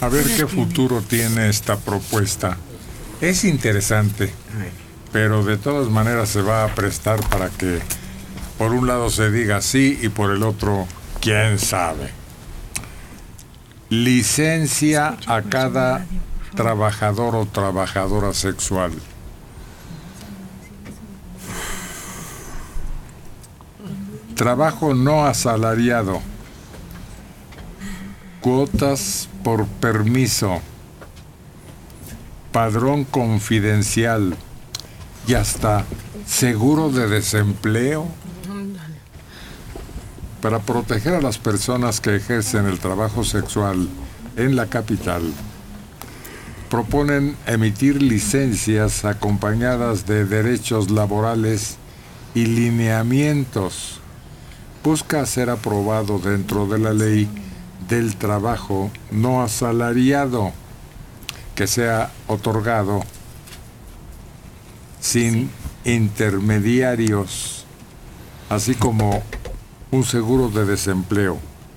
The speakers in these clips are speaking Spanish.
A ver qué futuro tiene esta propuesta. Es interesante, pero de todas maneras se va a prestar para que por un lado se diga sí y por el otro, quién sabe. Licencia a cada trabajador o trabajadora sexual. Trabajo no asalariado. Cuotas por permiso. Padrón confidencial. Y hasta seguro de desempleo. Para proteger a las personas que ejercen el trabajo sexual en la capital, proponen emitir licencias acompañadas de derechos laborales y lineamientos. Busca ser aprobado dentro de la ley del trabajo no asalariado, que sea otorgado sin intermediarios, así como un seguro de desempleo,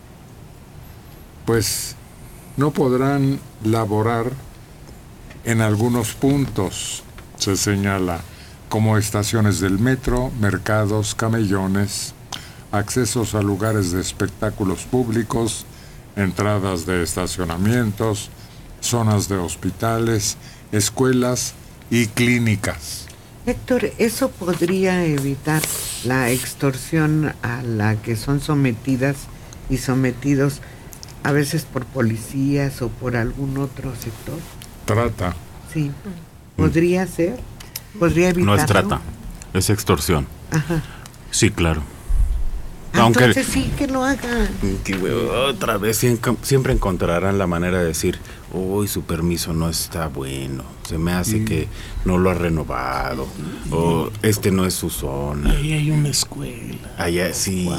pues no podrán laborar en algunos puntos, se señala, como estaciones del metro, mercados, camellones, accesos a lugares de espectáculos públicos, entradas de estacionamientos, zonas de hospitales, escuelas y clínicas. Héctor, ¿eso podría evitar la extorsión a la que son sometidas y sometidos a veces por policías o por algún otro sector? Trata. Sí. ¿Podría ser? ¿Podría evitarlo? No es trata, es extorsión. Ajá. Sí, claro. Entonces sí, que lo hagan. Otra vez siempre encontrarán la manera de decir, uy, su permiso no está bueno, se me hace que no lo ha renovado, o este no es su zona. Ahí hay una escuela. Allá sí.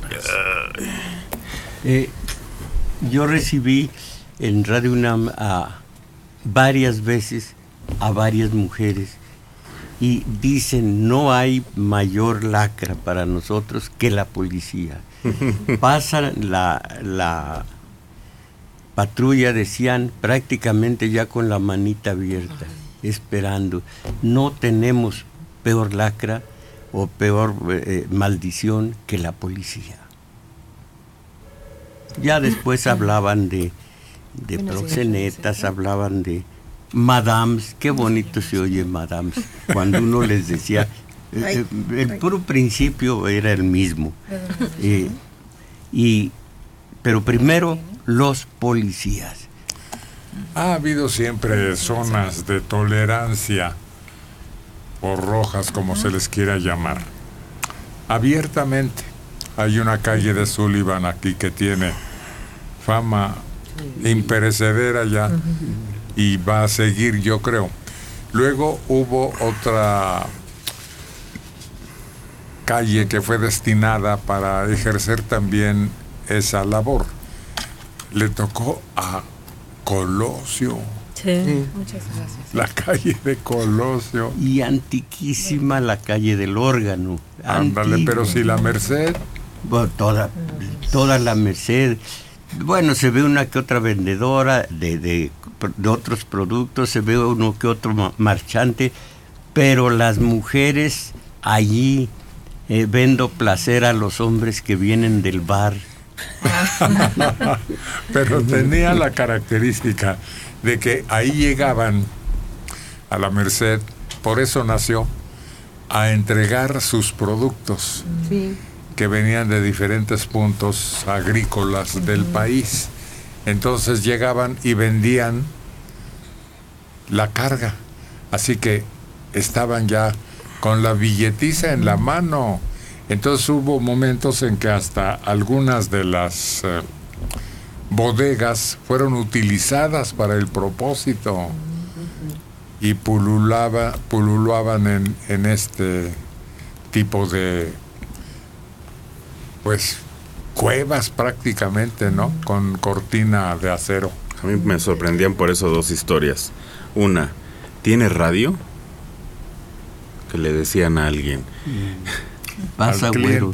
Yo recibí en Radio UNAM varias veces a varias mujeres y dicen, no hay mayor lacra para nosotros que la policía. Pasa la patrulla, decían, prácticamente ya con la manita abierta, esperando. No tenemos peor lacra o peor maldición que la policía. Ya después hablaban de proxenetas, hablaban de madams, qué bonito se oye madams, cuando uno les decía, el puro principio era el mismo. Pero primero, los policías. Ha habido siempre zonas de tolerancia, o rojas, como se les quiera llamar. Abiertamente, hay una calle de Sullivan aquí que tiene fama imperecedera ya, y va a seguir, yo creo. Luego hubo otra calle que fue destinada para ejercer también esa labor. Le tocó a Colosio. Sí. Muchas gracias. La calle de Colosio. Y antiquísima la calle del órgano. Ándale, pero si la Merced. Bueno, toda la Merced. Bueno, se ve una que otra vendedora de otros productos, se ve uno que otro marchante, pero las mujeres allí vendo placer a los hombres que vienen del bar. Pero tenía la característica de que ahí llegaban a la Merced, por eso nació, a entregar sus productos. Sí. Que venían de diferentes puntos agrícolas del país. Entonces llegaban y vendían la carga. Así que estaban ya con la billetiza en la mano. Entonces hubo momentos en que hasta algunas de las bodegas fueron utilizadas para el propósito y pululaban en este tipo de, pues, cuevas prácticamente, ¿no? Con cortina de acero. A mí me sorprendían por eso dos historias. Una, ¿tiene radio? Que le decían a alguien. Pasa, al güero. cliente.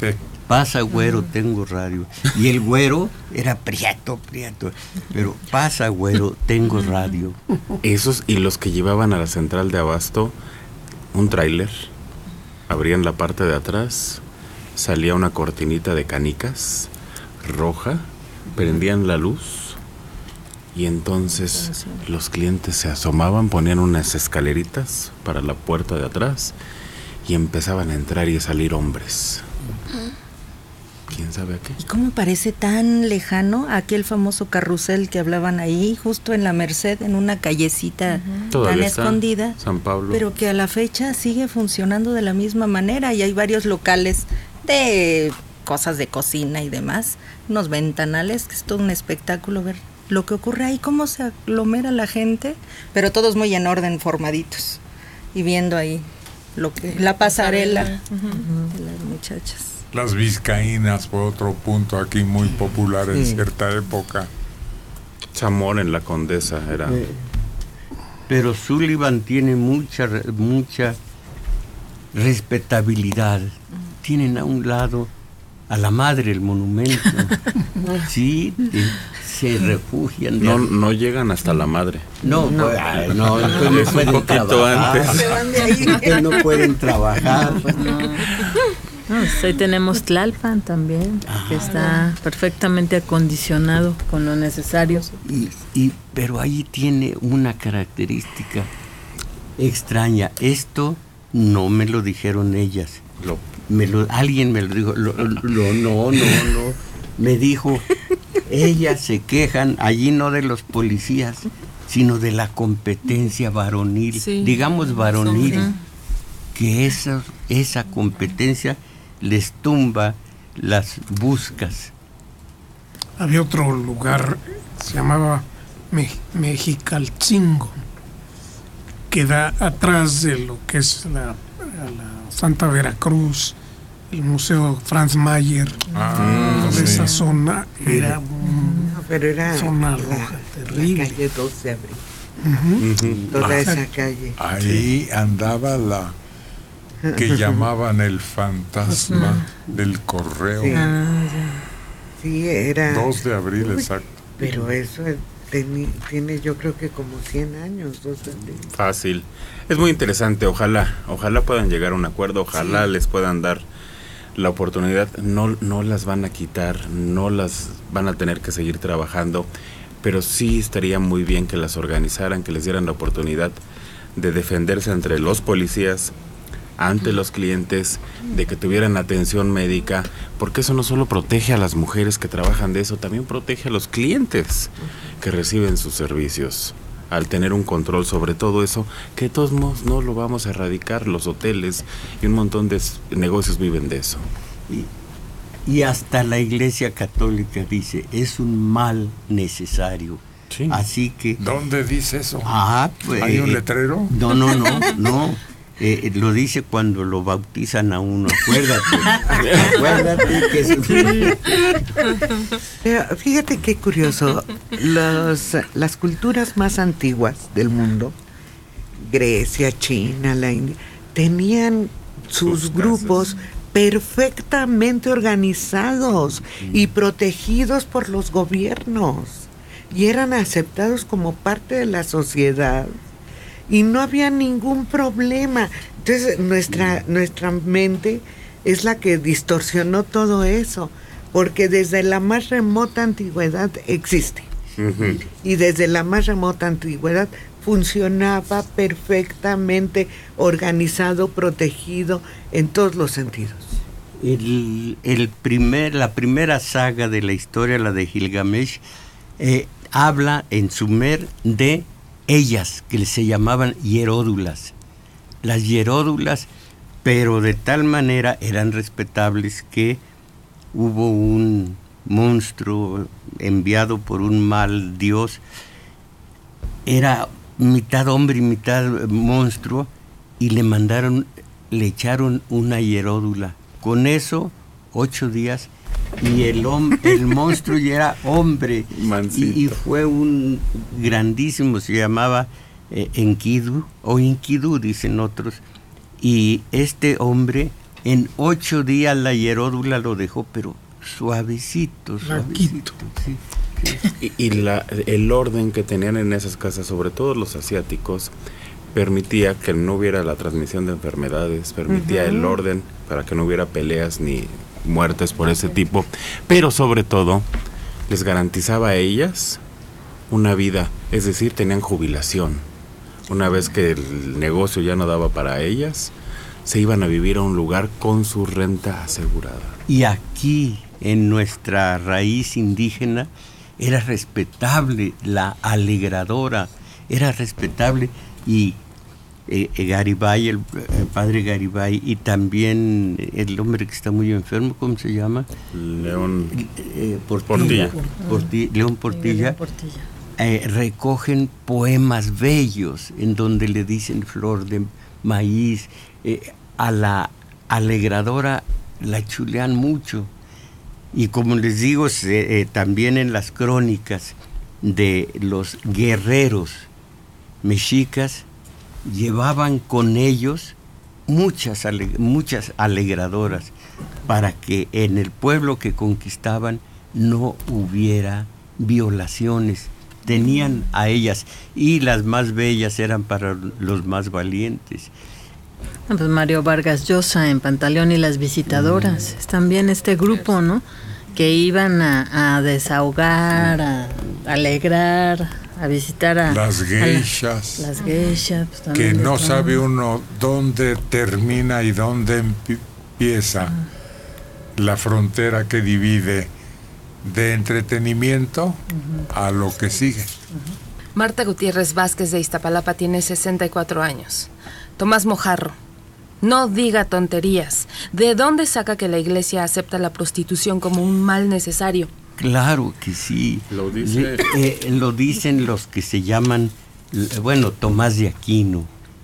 Pasa, güero, tengo radio. Y el güero era prieto, pero pasa, güero, tengo radio. Esos y los que llevaban a la central de abasto un tráiler, abrían la parte de atrás, salía una cortinita de canicas roja, prendían la luz y entonces los clientes se asomaban, ponían unas escaleritas para la puerta de atrás y empezaban a entrar y a salir hombres. ¿Quién sabe a qué? ¿Y cómo parece tan lejano aquel famoso carrusel que hablaban ahí, justo en la Merced, en una callecita tan escondida? San Pablo. Pero que a la fecha sigue funcionando de la misma manera y hay varios locales de cosas de cocina y demás, unos ventanales, que es todo un espectáculo ver lo que ocurre ahí, cómo se aglomera la gente, pero todos muy en orden, formaditos, y viendo ahí lo que la pasarela de las muchachas. Las vizcaínas, por otro punto, aquí muy popular en cierta época. Zamora en la Condesa era. Pero Sullivan tiene mucha respetabilidad. Tienen a un lado a la madre, el monumento. Sí, se refugian. No llegan hasta la madre. No pueden trabajar. Antes no pueden trabajar. Pues ahí tenemos Tlalpan también, que está perfectamente acondicionado con lo necesario. Pero ahí tiene una característica extraña. Esto no me lo dijeron ellas. Alguien me lo dijo. No. Me dijo, ellas se quejan, allí no de los policías, sino de la competencia varonil. Sí. Digamos varonil. Que esa competencia les tumba las buscas. Había otro lugar, se llamaba Mexicalcingo, que da atrás de lo que es la Santa Veracruz, el Museo Franz Mayer. Toda esa zona era una zona roja, terrible. La calle 2 de abril. Toda esa calle. Ahí andaba la que llamaban el fantasma del correo. Sí, era 2 de abril, exacto. Pero eso tiene yo creo que como 100 años, 2 de abril. Fácil. Es muy interesante, ojalá puedan llegar a un acuerdo, ojalá les puedan dar la oportunidad. No las van a quitar, no las van a tener que seguir trabajando, pero sí estaría muy bien que las organizaran, que les dieran la oportunidad de defenderse entre los policías, ante los clientes, de que tuvieran atención médica, porque eso no solo protege a las mujeres que trabajan de eso, también protege a los clientes que reciben sus servicios. Al tener un control sobre todo eso, que de todos modos no lo vamos a erradicar, los hoteles y un montón de negocios viven de eso. Y hasta la Iglesia Católica dice, es un mal necesario. Sí. Así que... ¿Dónde dice eso? Pues, ¿hay un letrero? No. Lo dice cuando lo bautizan a uno. Acuérdate que Pero fíjate qué curioso. Las culturas más antiguas del mundo, Grecia, China, la India, tenían sus grupos perfectamente organizados y protegidos por los gobiernos y eran aceptados como parte de la sociedad. Y no había ningún problema. Entonces nuestra mente es la que distorsionó todo eso, porque desde la más remota antigüedad existe. Y desde la más remota antigüedad funcionaba perfectamente organizado, protegido en todos los sentidos. La primera saga de la historia, la de Gilgamesh, habla en Sumer de ellas, que se llamaban hieródulas. Las hieródulas, pero de tal manera eran respetables que hubo un monstruo enviado por un mal dios, era mitad hombre y mitad monstruo, y le echaron una hieródula. Con eso, 8 días, y el monstruo ya era hombre, y fue un grandísimo, se llamaba Enkidu, o Enkidu dicen otros, y este hombre En 8 días la hieródula lo dejó, pero suavecito. Sí. Y el orden que tenían en esas casas, sobre todo los asiáticos, permitía que no hubiera la transmisión de enfermedades, permitía el orden para que no hubiera peleas ni muertes por ese tipo, pero sobre todo les garantizaba a ellas una vida, es decir, tenían jubilación. Una vez que el negocio ya no daba para ellas, se iban a vivir a un lugar con su renta asegurada. Y aquí, en nuestra raíz indígena, era respetable la alegradora, era respetable, y Garibay, el padre Garibay, y también el hombre que está muy enfermo, ¿cómo se llama? León Portilla. León Portilla. Recogen poemas bellos en donde le dicen flor de maíz. A la alegradora la chulean mucho. Y como les digo, también en las crónicas de los guerreros mexicas, llevaban con ellos muchas alegradoras para que en el pueblo que conquistaban no hubiera violaciones. Tenían a ellas, y las más bellas eran para los más valientes. Pues Mario Vargas Llosa en Pantaleón y las visitadoras, es también este grupo, ¿no? Que iban a desahogar, a alegrar, a visitar a las geishas. Las geishas. Pues, que no sabe uno dónde termina y dónde empieza la frontera que divide de entretenimiento a lo que sigue. Marta Gutiérrez Vázquez de Iztapalapa tiene 64 años. Tomás Mojarro, no diga tonterías. ¿De dónde saca que la iglesia acepta la prostitución como un mal necesario? Claro que sí. Lo dice. Lo dicen los que se llaman, Tomás de Aquino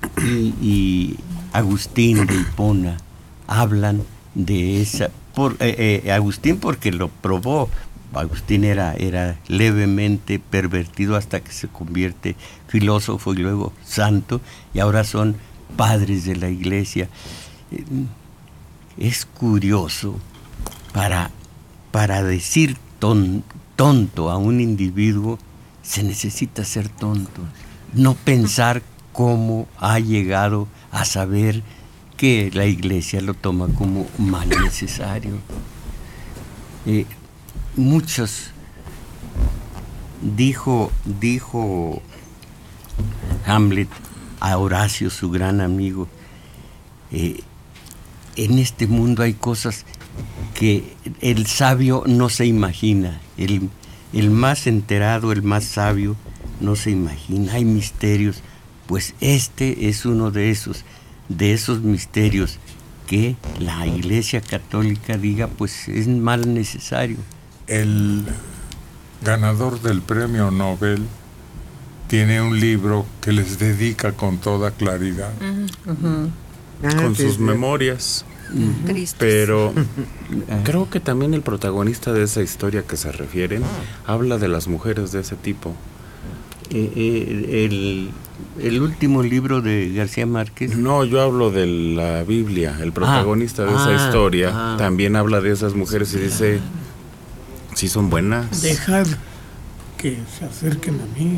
y Agustín de Hipona. Hablan de esa. Agustín porque lo probó. Agustín era levemente pervertido hasta que se convierte filósofo y luego santo, y ahora son padres de la iglesia. Es curioso, para decir tonto a un individuo se necesita ser tonto, no pensar cómo ha llegado a saber que la iglesia lo toma como mal necesario. Muchos, dijo Hamlet a Horacio, su gran amigo, en este mundo hay cosas que el sabio no se imagina, el más enterado, el más sabio no se imagina, hay misterios, pues este es uno de esos misterios que la Iglesia Católica diga, pues es mal necesario. El ganador del premio Nobel tiene un libro que les dedica con toda claridad. Con sus memorias. Pero creo que también el protagonista de esa historia que se refieren habla de las mujeres de ese tipo. El último libro de García Márquez. No, yo hablo de la Biblia. El protagonista de esa historia también habla de esas mujeres y dice, sí son buenas. Dejad que se acerquen a mí.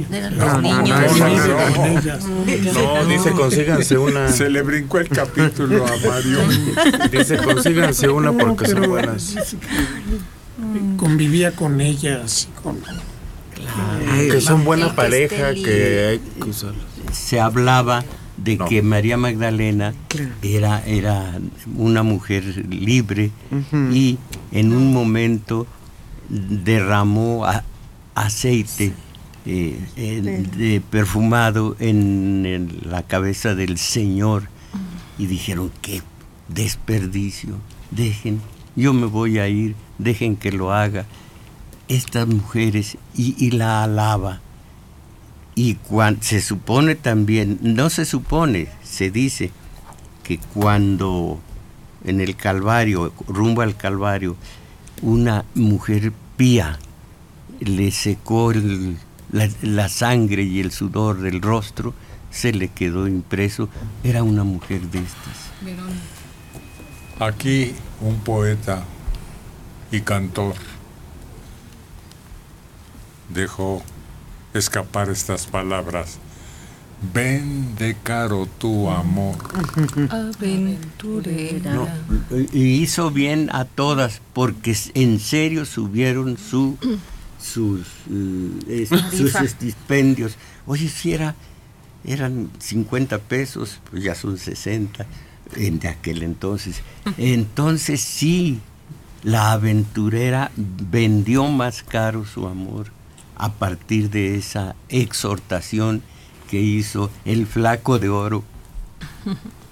No, dice consíganse una. Se le brincó el capítulo a Mario. Dice consíganse una porque son buenas. Convivía con ellas, que son buena pareja, que hay que usarlos. Se hablaba de que María Magdalena era una mujer libre y en un momento derramó aceite de perfumado en la cabeza del Señor y dijeron, qué desperdicio, yo me voy a ir, dejen que lo haga. Estas mujeres, y la alaba. Y se supone también, no se supone, se dice que cuando en el Calvario, rumbo al Calvario, una mujer pía le secó la sangre y el sudor del rostro, se le quedó impreso, era una mujer de estas. Aquí un poeta y cantor dejó escapar estas palabras: vende caro tu amor. Aventurera. No, y hizo bien a todas, porque en serio subieron sus estipendios. Oye, si eran 50 pesos, pues ya son 60 en aquel entonces. Entonces sí, la aventurera vendió más caro su amor a partir de esa exhortación que hizo el Flaco de Oro.